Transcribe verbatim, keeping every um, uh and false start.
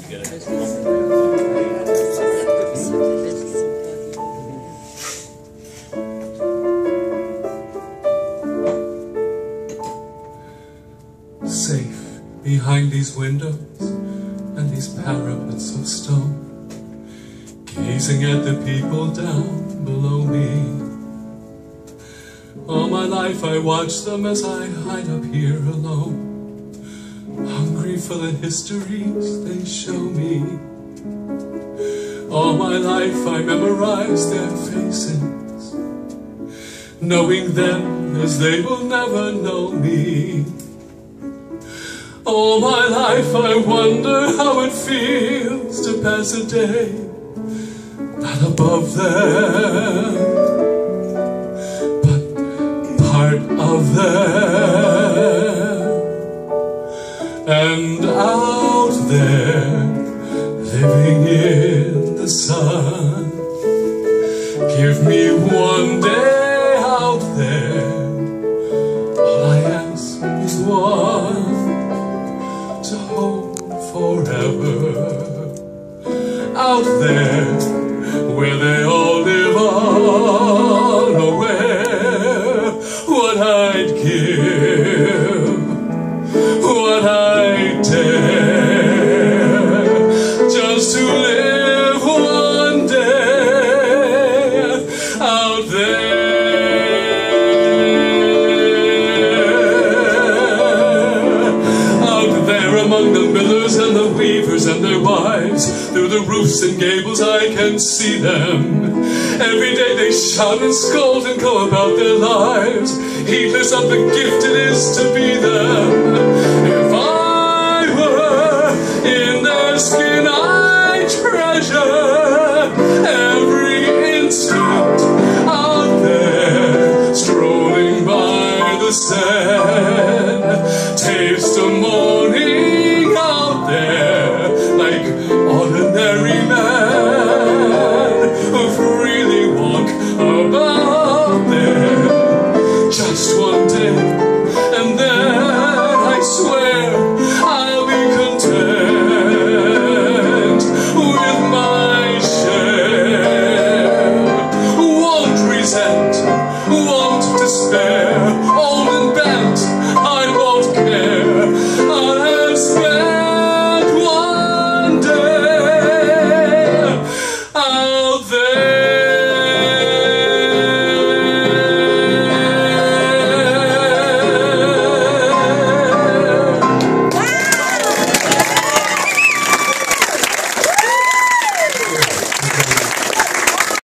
Safe behind these windows and these parapets of stone, gazing at the people down below me. All my life I watch them as I hide up here alone, hungry for the histories they show me. All my life I memorize their faces, knowing them as they will never know me. All my life I wonder how it feels to pass a day not above them, but part of them. And out there, living in the sun, give me one day out there. All I ask is one to hold forever. Out there, where they all live unaware, what I'd give, what I'd dare, just to live one day out there. Out there among the millers and the weavers and their wives, through the roofs and gables I can see them. Every day they shout and scold and go about their lives, heedless of the gift it is to be them. If I were in their skin,